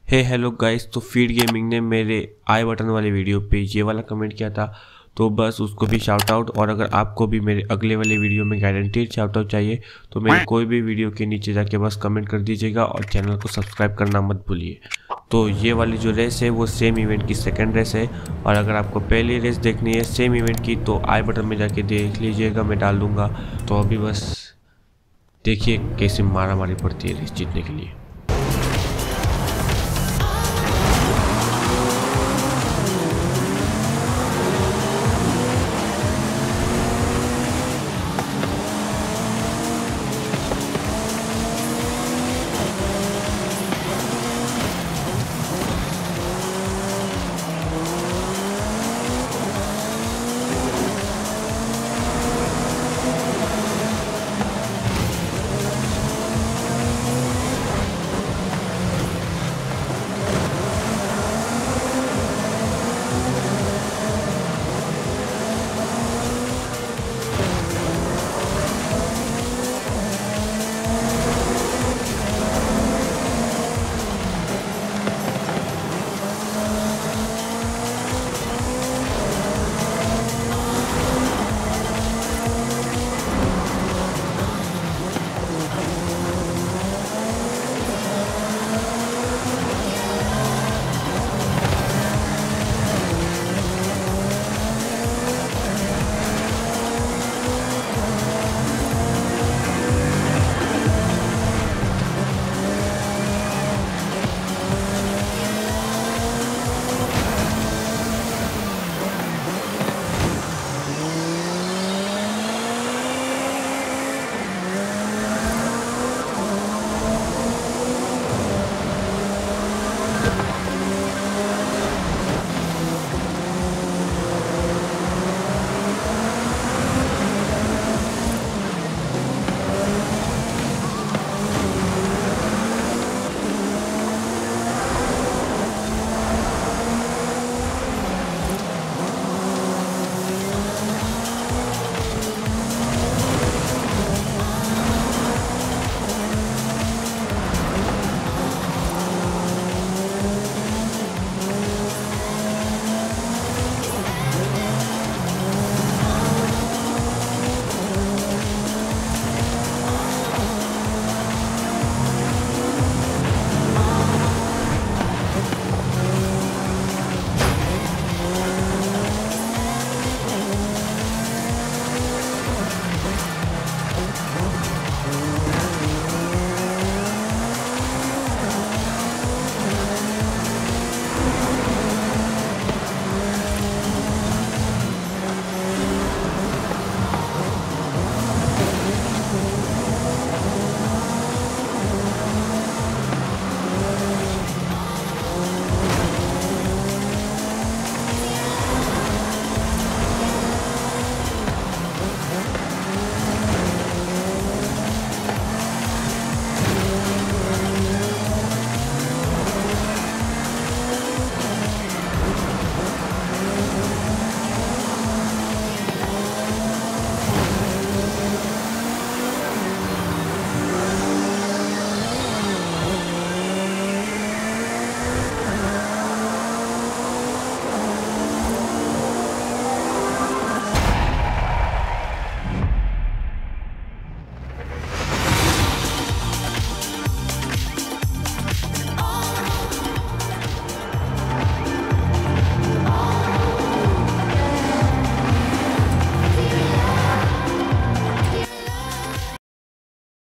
हे hello guys, तो feed gaming ने मेरे आई बटन वाले वीडियो पे ये वाला कमेंट किया था, तो बस उसको भी शाउट आउट। और अगर आपको भी मेरे अगले वाले वीडियो में गारंटीड शाउट आउट चाहिए तो मेरे कोई भी वीडियो के नीचे जाके बस कमेंट कर दीजिएगा और चैनल को सब्सक्राइब करना मत भूलिए। तो ये वाली जो रेस है वो सेम इवेंट की सेकंड रेस है, और अगर आपको पहली रेस देखनी है सेम इवेंट की तो आई बटन में जाके देख लीजिएगा, मैं डाल दूँगा। तो अभी बस देखिए कैसे मारा मारी पड़ती है रेस जीतने के लिए।